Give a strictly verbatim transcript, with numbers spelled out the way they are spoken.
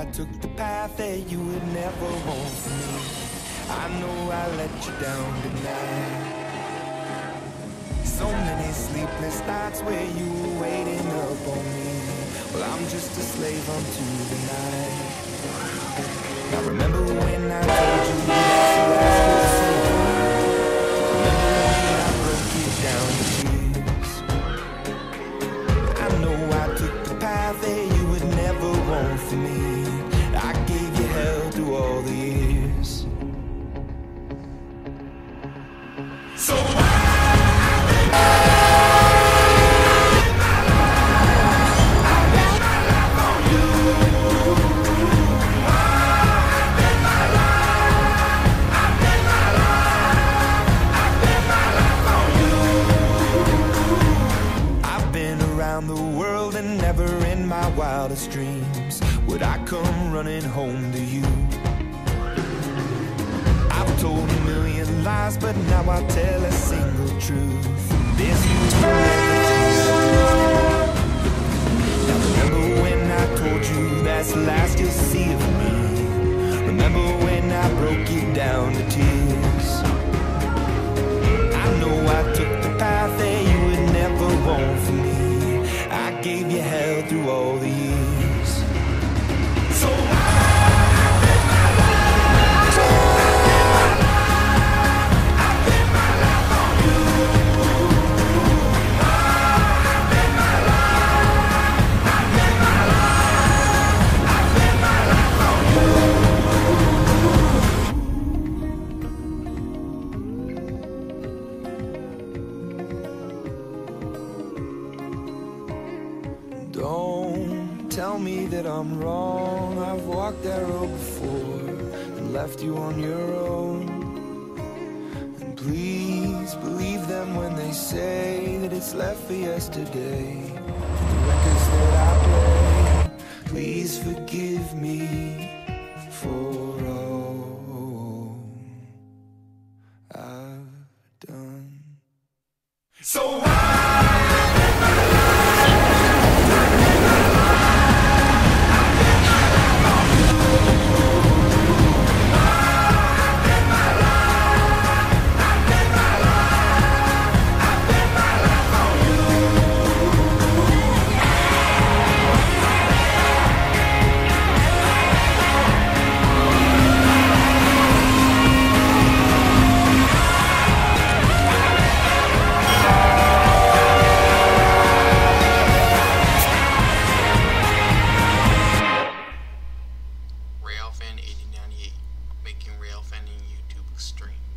I took the path that you would never want for me. I know I let you down tonight. So many sleepless nights where you were waiting up on me. Well, I'm just a slave unto the night. Now remember when I told you that's the last kiss of you? Remember when I broke you down to tears? I know I took the path that you would never want for me. I gave you hell through all the years. So wildest dreams would I come running home to you. I've told a million lies, but now I tell a single truth. There's you now remember when I told you that's the last you'll see of me. Remember when I broke you down to tears. I know I took the path that you would never want for me. I gave you hell through all the years. So don't tell me that I'm wrong. I've walked that road before and left you on your own. And please believe them when they say that it's left for yesterday. The records that I play, please forgive me for all I've done. So Railfan eighty ninety-eight, making railfanning YouTube extreme.